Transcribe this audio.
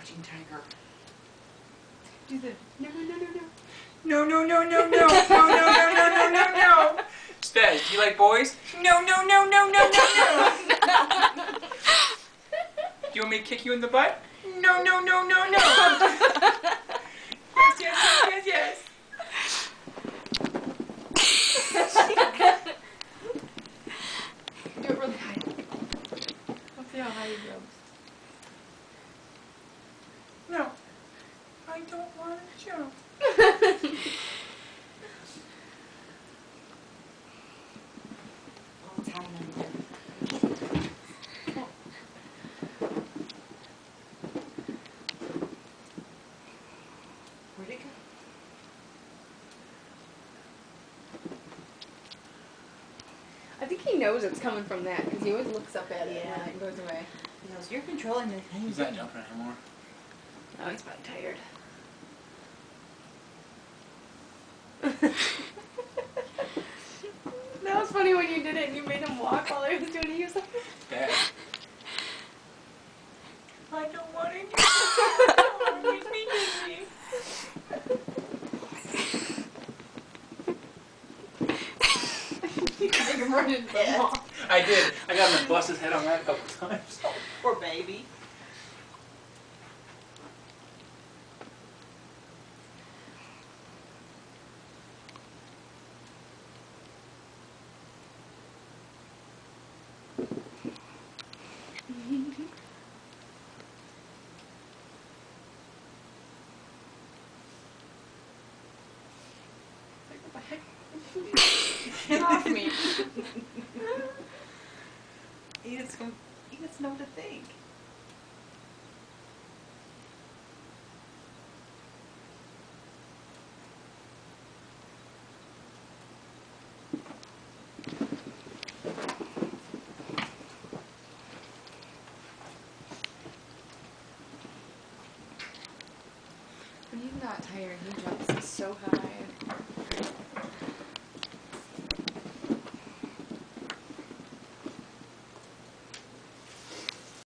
crouching tiger. Do the no. No, no, no, no, no, no, no, no, no, no, no, no. Spazz, do you like boys? No, no, no, no, no, no, no. Do you want me to kick you in the butt? No, no, no, no, no. Yes, yes, yes, yes, yes. Do it really high. Let's see how high he goes. No, I don't want to jump. All time in there. Where'd it go? I think he knows it's coming from that because he always looks up at it Yeah. when it goes away. He goes, you're controlling the thing. He's not jumping anymore. Oh, he's probably tired. That was funny when you did it and you made him walk while I was doing it. He was like, Bad. I don't want to do it. Make me dizzy. you make him run into the Yes. wall. I did. I got him to bust his head on that a couple times. Poor baby. Like, what the heck? Get off me. He doesn't know what to think. When he's not tired, he jumps so high.